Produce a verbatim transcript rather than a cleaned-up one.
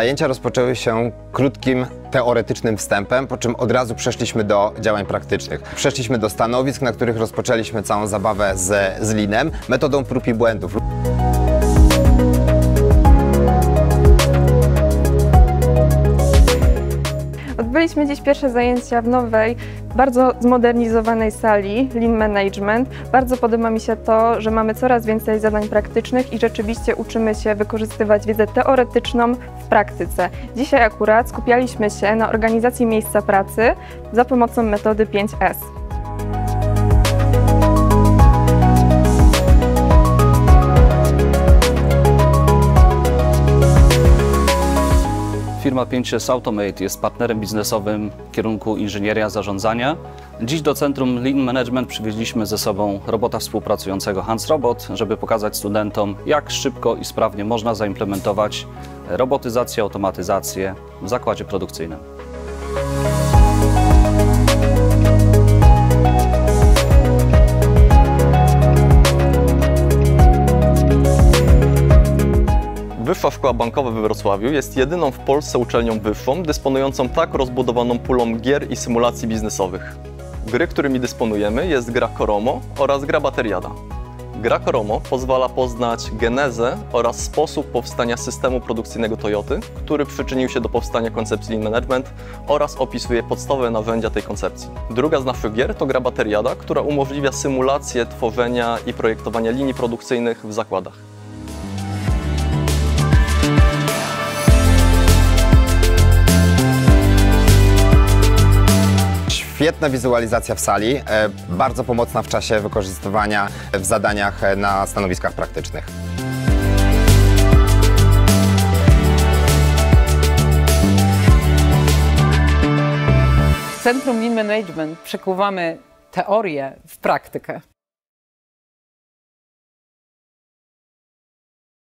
Zajęcia rozpoczęły się krótkim, teoretycznym wstępem, po czym od razu przeszliśmy do działań praktycznych. Przeszliśmy do stanowisk, na których rozpoczęliśmy całą zabawę z, z Leanem, metodą prób i błędów. Odbyliśmy dziś pierwsze zajęcia w nowej, bardzo zmodernizowanej sali Lean Management. Bardzo podoba mi się to, że mamy coraz więcej zadań praktycznych i rzeczywiście uczymy się wykorzystywać wiedzę teoretyczną w praktyce. Dzisiaj akurat skupialiśmy się na organizacji miejsca pracy za pomocą metody pięć S. Firma pięć S Automate jest partnerem biznesowym w kierunku inżynieria zarządzania. Dziś do Centrum Lean Management przywieźliśmy ze sobą robota współpracującego HansRobot, żeby pokazać studentom, jak szybko i sprawnie można zaimplementować robotyzację, automatyzację w zakładzie produkcyjnym. Wyższa Szkoła Bankowa we Wrocławiu jest jedyną w Polsce uczelnią wyższą dysponującą tak rozbudowaną pulą gier i symulacji biznesowych. Gry, którymi dysponujemy, jest gra Koromo oraz gra Bateriada. Gra Koromo pozwala poznać genezę oraz sposób powstania systemu produkcyjnego Toyoty, który przyczynił się do powstania koncepcji Lean Management oraz opisuje podstawowe narzędzia tej koncepcji. Druga z naszych gier to gra Bateriada, która umożliwia symulację tworzenia i projektowania linii produkcyjnych w zakładach. Świetna wizualizacja w sali, bardzo pomocna w czasie wykorzystywania w zadaniach na stanowiskach praktycznych. W Centrum Lean Management przekuwamy teorię w praktykę.